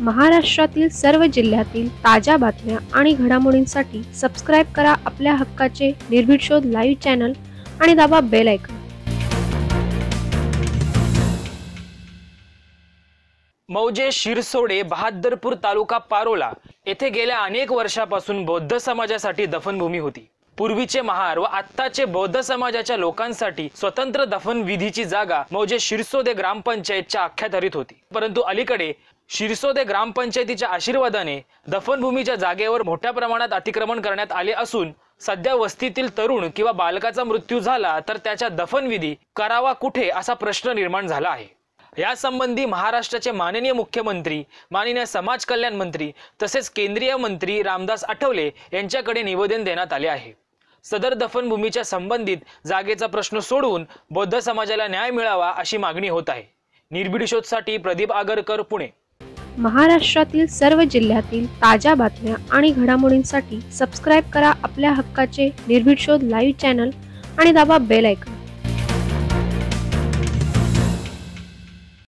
महाराष्ट्रातील सर्व जिल्ह्यातील ताज्या बातम्या आणि घडामोडींसाठी सबस्क्राईब करा आपल्या हक्काचे निर्भीड शोध लाईव्ह चॅनल आणि दाबा बेल आयकॉन। मौजे शिरसोडे बहादरपूर तालुका पारोला येथे गेल्या अनेक वर्षापासून बौद्ध समाजासाठी दफनभूमी होती। पूर्वीचे महार व आत्ताचे बौद्ध समाजाच्या लोकांसाठी स्वतंत्र दफन विधीची जागा मौजे शिरसोडे ग्रामपंचायतच्या अखत्यारीत होती। परंतु अलीकडे शिरसोडे ग्रामपंचायतीच्या आशीर्वादाने दफनभूमीच्या जागेवर मोठ्या प्रमाणात अतिक्रमण करण्यात आले असून सध्या वस्तीतील तरुण किंवा बालकाचा मृत्यू झाला तर त्याच्या दफनविधी करावा कुठे असा प्रश्न निर्माण झाला आहे। यासंबंधी महाराष्ट्राचे माननीय मुख्यमंत्री, माननीय समाज कल्याण मंत्री तसेच केंद्रीय मंत्री रामदास आठवले यांच्याकडे निवेदन देण्यात आले आहे। सदर दफनभूमीच्या संबंधित जागेचा प्रश्न सोडवून बौद्ध समाजाला न्याय मिळावा अशी मागणी होत आहे। निर्भीड शोधसाठी प्रदीप आगरकर, पुणे। महाराष्ट्रातील सर्व जिल्ह्यातील ताज्या बातम्या आणि घडामोडींसाठी सबस्क्राईब करा आपल्या हक्काचे निर्भीड शोध लाईव्ह चॅनल आणि दाबा बेल आयकॉन।